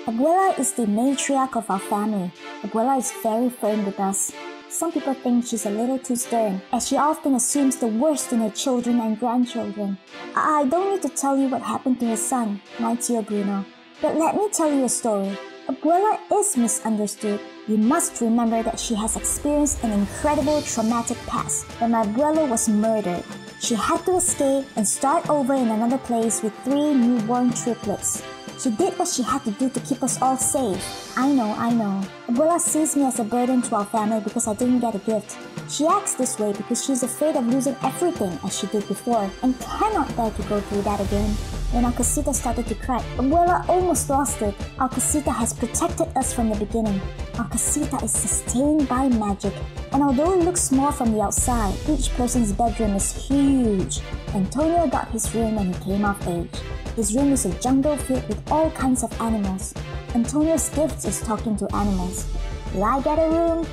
Abuela is the matriarch of our family. Abuela is very firm with us. Some people think she's a little too stern, as she often assumes the worst in her children and grandchildren. I don't need to tell you what happened to her son, my dear Bruno. But let me tell you a story. Abuela is misunderstood. You must remember that she has experienced an incredible traumatic past when my abuela was murdered. She had to escape and start over in another place with 3 newborn triplets. She did what she had to do to keep us all safe. I know. Abuela sees me as a burden to our family because I didn't get a gift. She acts this way because she's afraid of losing everything as she did before and cannot bear to go through that again. When our Casita started to crack, Abuela almost lost it. Our Casita has protected us from the beginning. Our Casita is sustained by magic, and although it looks small from the outside, each person's bedroom is huge. Antonio got his room when he came of age. His room is a jungle filled with all kinds of animals. Antonio's gift is talking to animals. Will I get a room?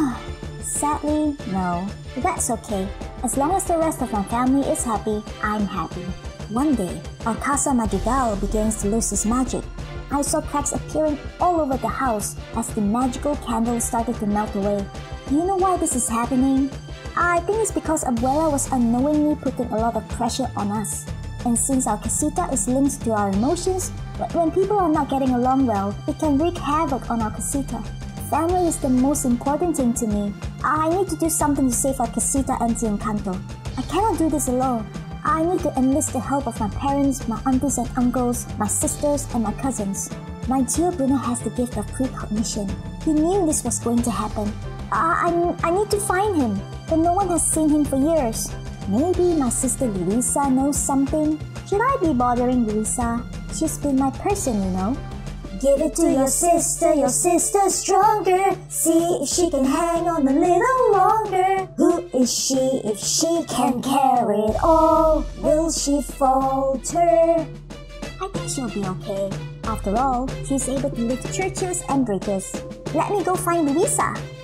Sadly, no. But that's okay. As long as the rest of my family is happy, I'm happy. One day, our Casa Madrigal begins to lose its magic. I saw cracks appearing all over the house as the magical candles started to melt away. Do you know why this is happening? I think it's because Abuela was unknowingly putting a lot of pressure on us. And since our Casita is linked to our emotions, when people are not getting along well, it can wreak havoc on our Casita. Family is the most important thing to me. I need to do something to save our Casita and the Encanto. I cannot do this alone. I need to enlist the help of my parents, my aunties and uncles, my sisters and my cousins. My dear Bruno has the gift of precognition. He knew this was going to happen. I need to find him, but no one has seen him for years. Maybe my sister Luisa knows something. Should I be bothering Luisa? She's been my person, you know. Give it to your sister's stronger. See if she can hang on a little longer. Who is she if she can carry it all? Will she falter? I think she'll be okay. After all, she's able to lift churches and bridges. Let me go find Luisa.